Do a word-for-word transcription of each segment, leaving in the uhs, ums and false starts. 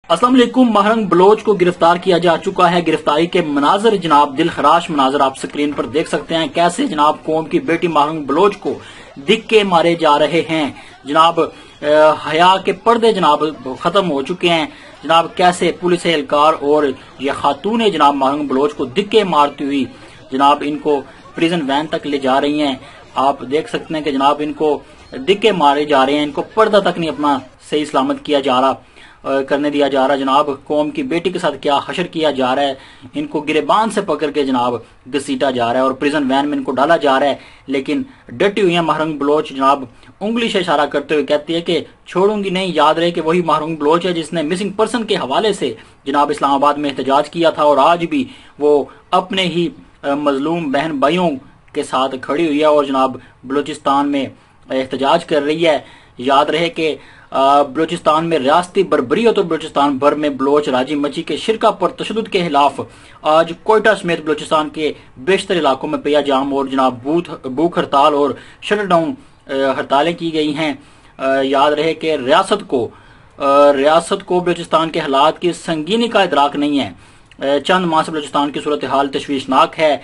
السلام علیکم۔ ماہرنگ بلوچ کو گرفتار کیا جا چکا ہے۔ گرفتاری کے مناظر جناب دل خراش مناظر آپ سکرین پر دیکھ سکتے ہیں، کیسے جناب قوم کی بیٹی ماہرنگ بلوچ کو دکے مارے جا رہے ہیں۔ جناب حیا کے پردے جناب ختم ہو چکے ہیں۔ جناب کیسے پولیس اہلکار اور یہ خاتون جناب ماہرنگ بلوچ کو دکے مارتی ہوئی جناب ان کو پریزن وین تک لے جا رہی ہیں۔ آپ دیکھ سکتے ہیں کہ جناب ان کو دکے مارے جا رہے ہیں، ان کو پردہ تک نہیں اپنا صحیح سلامت کیا جا رہا کرنے دیا جا رہا۔ جناب قوم کی بیٹی کے ساتھ کیا حشر کیا جا رہا ہے، ان کو گریبان سے پکڑ کے جناب گھسیٹا جا رہا ہے اور پریزن وین میں ان کو ڈالا جا رہا ہے، لیکن ڈٹی ہوئی ہیں ماہرنگ بلوچ۔ جناب انگلی سے اشارہ کرتے ہوئے کہتی ہے کہ چھوڑوں گی نہیں۔ یاد رہے کہ وہی ماہرنگ بلوچ ہے جس نے مسنگ پرسن کے حوالے سے جناب اسلام آباد میں احتجاج کیا تھا، اور آج بھی وہ اپنے ہی مظلوم بہن بھائیوں کے ساتھ کھڑی ہوئی ہے اور جناب بلوچستان میں احتجاج کر رہی ہے۔ یاد رہے کہ بلوچستان میں ریاستی بربریت اور بلوچستان بھر میں بلوچ راجی مچی کے شرکا پر تشدد کے خلاف آج کوئٹہ سمیت بلوچستان کے بیشتر علاقوں میں پیا جام اور جناب بھوک ہڑتال اور شٹر ڈاؤن ہڑتالیں کی گئی ہیں۔ یاد رہے کہ ریاست کو ریاست کو بلوچستان کے حالات کی سنگینی کا ادراک نہیں ہے۔ چند ماہ سے بلوچستان کی صورتحال تشویشناک ہے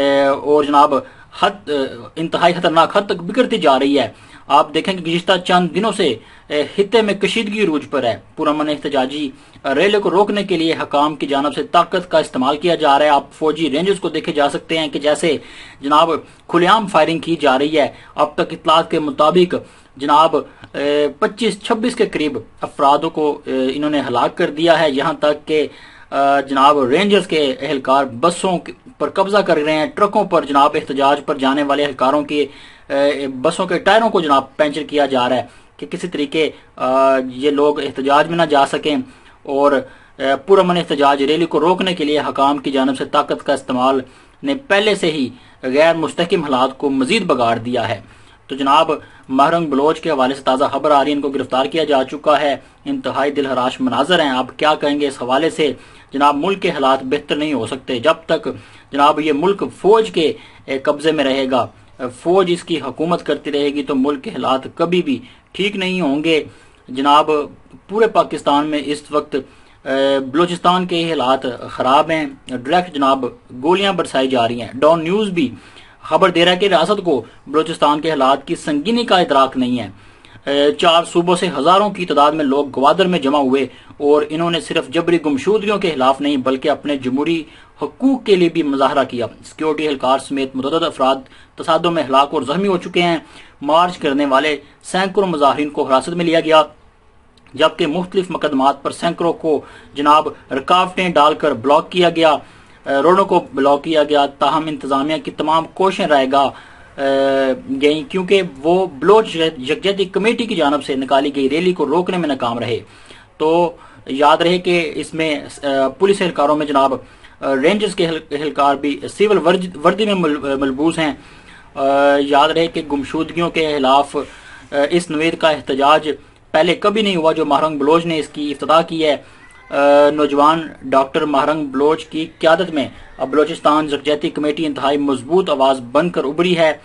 اور جناب حد انتہائی خطرناک حد تک بگڑتی جا رہی ہے۔ آپ دیکھیں کہ گزشتہ چند دنوں سے خطے میں کشیدگی عروج پر ہے۔ پرامن احتجاجی ریلے کو روکنے کے لیے حکام کی جانب سے طاقت کا استعمال کیا جا رہا ہے۔ آپ فوجی رینجز کو دیکھے جا سکتے ہیں کہ جیسے جناب کھلے عام فائرنگ کی جا رہی ہے۔ اب تک اطلاعات کے مطابق جناب پچیس چھبیس کے قریب افرادوں کو انہوں نے ہلاک کر دیا ہے، یہاں تک کہ جناب رینجرز کے اہلکار بسوں پر قبضہ کر رہے ہیں۔ ٹرکوں پر جناب احتجاج پر جانے والے اہلکاروں کی بسوں کے ٹائروں کو جناب پینچر کیا جا رہا ہے کہ کسی طریقے یہ لوگ احتجاج میں نہ جا سکیں، اور پرامن احتجاج ریلی کو روکنے کے لیے حکام کی جانب سے طاقت کا استعمال نے پہلے سے ہی غیر مستحکم حالات کو مزید بگاڑ دیا ہے۔ تو جناب ماہرنگ بلوچ کے حوالے سے تازہ خبر آ رہی ہے، ان کو گرفتار کیا جا چکا ہے۔ انتہائی دل ہراش مناظر ہیں۔ آپ کیا کہیں گے اس حوالے سے؟ جناب ملک کے حالات بہتر نہیں ہو سکتے جب تک جناب یہ ملک فوج کے قبضے میں رہے گا، فوج اس کی حکومت کرتی رہے گی تو ملک کے حالات کبھی بھی ٹھیک نہیں ہوں گے۔ جناب پورے پاکستان میں اس وقت بلوچستان کے حالات خراب ہیں، ڈائریکٹ جناب گولیاں برسائی جا رہی ہیں۔ ڈان نیوز بھی خبر دے رہا ہے کہ ریاست کو بلوچستان کے حالات کی سنگینی کا ادراک نہیں ہے۔ چار صوبوں سے ہزاروں کی تعداد میں لوگ گوادر میں جمع ہوئے اور انہوں نے صرف جبری گمشدگیوں کے خلاف نہیں بلکہ اپنے جمہوری حقوق کے لیے بھی مظاہرہ کیا۔ سیکیورٹی اہلکار سمیت متعدد افراد تصادم میں ہلاک اور زخمی ہو چکے ہیں۔ مارچ کرنے والے سینکڑوں مظاہرین کو حراست میں لیا گیا، جبکہ مختلف مقدمات پر سینکڑوں کو جناب رکاوٹیں ڈال کر بلاک کیا گیا، روڈوں کو بلاک کیا گیا۔ تاہم انتظامیہ کی تمام کوششیں رائے گاہ گئیں کیونکہ وہ بلوچ یکجہتی کمیٹی کی جانب سے نکالی گئی ریلی کو روکنے میں ناکام رہے۔ تو یاد رہے کہ اس میں پولیس اہلکاروں میں جناب رینجرز کے اہلکار بھی سول وردی میں ملبوس ہیں۔ یاد رہے کہ گمشدگیوں کے خلاف اس نوید کا احتجاج پہلے کبھی نہیں ہوا جو ماہرنگ بلوچ نے اس کی افتتاح کی ہے۔ نوجوان ڈاکٹر ماہرنگ بلوچ کی قیادت میں اب بلوچستان یکجہتی کمیٹی انتہائی مضبوط آواز بن کر ابھری ہے۔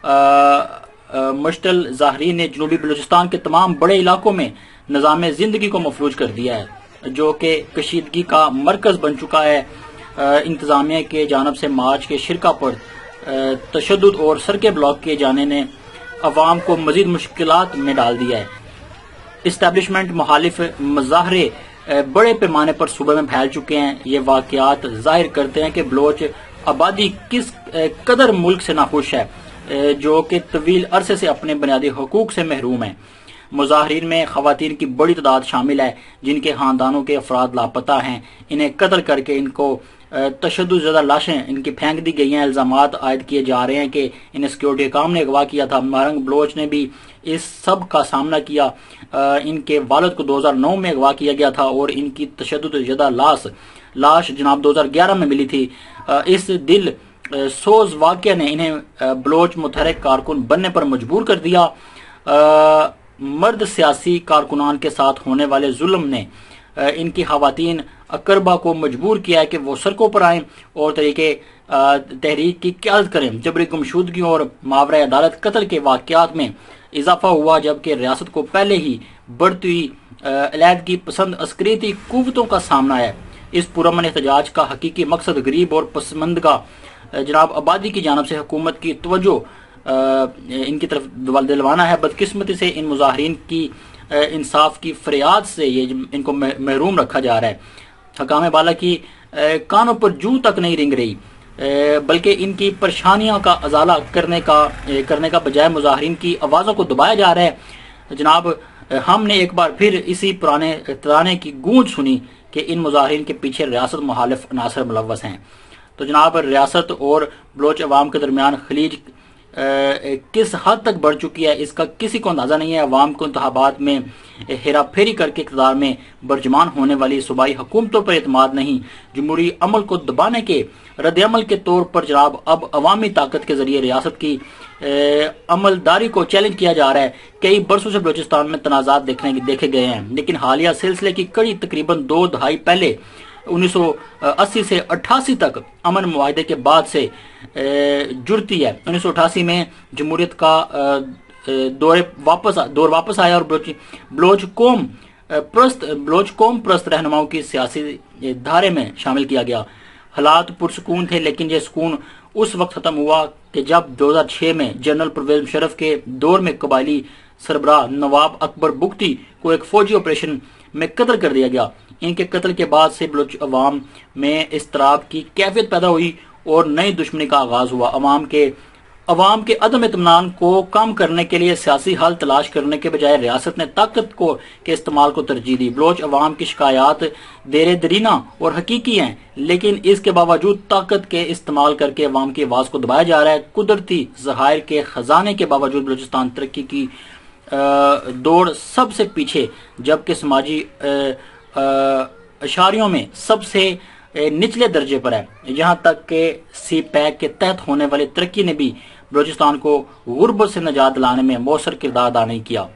مشتل ظاہرین نے جنوبی بلوچستان کے تمام بڑے علاقوں میں نظام زندگی کو مفلوج کر دیا ہے، جو کہ کشیدگی کا مرکز بن چکا ہے۔ انتظامیہ کے جانب سے مارچ کے شرکا پر تشدد اور سڑکیں بلاک کیے جانے نے عوام کو مزید مشکلات میں ڈال دیا ہے۔ اسٹیبلشمنٹ مخالف مظاہرے بڑے پیمانے پر صوبے میں پھیل چکے ہیں۔ یہ واقعات ظاہر کرتے ہیں کہ بلوچ آبادی کس قدر ملک سے ناخوش ہے، جو کہ طویل عرصے سے اپنے بنیادی حقوق سے محروم ہے۔ مظاہرین میں خواتین کی بڑی تعداد شامل ہے جن کے خاندانوں کے افراد لاپتہ ہیں، انہیں قتل کر کے ان کو تشدد زدہ لاشیں ان کی پھینک دی گئی ہیں۔ الزامات عائد کیے جا رہے ہیں کہ انہیں سیکیورٹی حکام نے اغوا کیا تھا۔ ماہرنگ بلوچ نے بھی اس سب کا سامنا کیا۔ ان کے والد کو دو ہزار نو میں اغوا کیا گیا تھا اور ان کی تشدد زدہ لاش لاش جناب دو ہزار گیارہ میں ملی تھی۔ اس دل سوز واقعہ نے انہیں بلوچ متحرک کارکن بننے پر مجبور کر دیا۔ مرد سیاسی کارکنان کے ساتھ ہونے والے ظلم نے ان کی خواتین اقربا کو مجبور کیا ہے کہ وہ سڑکوں پر آئیں اور طریقے تحریک کی قیادت کریں۔ جبری گمشدگیوں اور ماورائے عدالت قتل کے واقعات میں اضافہ ہوا، جبکہ ریاست کو پہلے ہی بڑھتی علیحدگی پسند عسکریتی قوتوں کا سامنا ہے۔ اس پرامن احتجاج کا حقیقی مقصد غریب اور پسماندگان جناب آبادی کی جانب سے حکومت کی توجہ ان کی طرف دلوانا ہے۔ بدقسمتی سے ان مظاہرین کی انصاف کی فریاد سے یہ ان کو محروم رکھا جا رہا ہے۔ حکام بالا کی کانوں پر جو تک نہیں رنگ رہی، بلکہ ان کی پریشانیاں کا ازالہ کرنے کا کرنے کا بجائے مظاہرین کی آوازوں کو دبایا جا رہا ہے۔ جناب ہم نے ایک بار پھر اسی پرانے ترانے کی گونج سنی کہ ان مظاہرین کے پیچھے ریاست مخالف عناصر ملوث ہیں۔ تو جناب ریاست اور بلوچ عوام کے درمیان خلیج کس حد تک بڑھ چکی ہے اس کا کسی کو اندازہ نہیں ہے۔ عوام کو انتخابات میں ہیرا پھیری کر کے اقتدار میں برجمان ہونے والی صوبائی حکومتوں پر اعتماد نہیں، جمہوری عمل کو دبانے کے رد عمل کے طور پر جناب اب عوامی طاقت کے ذریعے ریاست کی عملداری کو چیلنج کیا جا رہا ہے۔ کئی برسوں سے بلوچستان میں تنازعات دیکھنے دیکھے گئے ہیں، لیکن حالیہ سلسلے کی کڑی تقریباً دو دہائی پہلے انیس سو اسی سے اٹھاسی تک امن معاہدے کے بعد سے جڑتی ہے۔ انیس سو اٹھاسی میں جمہوریت کا دور واپس دور واپس آیا اور بلوچ قوم پرست بلوچ قوم پرست رہنماؤں کی سیاسی دھارے میں شامل کیا گیا۔ حالات پرسکون تھے، لیکن یہ سکون اس وقت ختم ہوا کہ جب دو ہزار چھ میں جنرل پرویز مشرف کے دور میں قبائلی سربراہ نواب اکبر بگٹی کو ایک فوجی آپریشن میں قتل کر دیا گیا۔ ان کے قتل کے بعد سے بلوچ عوام میں اضطراب کی کیفیت پیدا ہوئی اور نئی دشمنی کا آغاز ہوا۔ عوام کے عوام کے عدم اطمینان کو کم کرنے کے لیے سیاسی حل تلاش کرنے کے بجائے ریاست نے طاقت کو کے استعمال کو ترجیح دی۔ بلوچ عوام کی شکایات دیر درینہ اور حقیقی ہیں، لیکن اس کے باوجود طاقت کے استعمال کر کے عوام کی آواز کو دبایا جا رہا ہے۔ قدرتی ذخائر کے خزانے کے باوجود بلوچستان ترقی کی دوڑ سب سے پیچھے، جبکہ سماجی اشاریوں میں سب سے نچلے درجے پر ہے۔ یہاں تک کہ سی پیک کے تحت ہونے والی ترقی نے بھی بلوچستان کو غربت سے نجات دلانے میں مؤثر کردار ادا نہیں کیا۔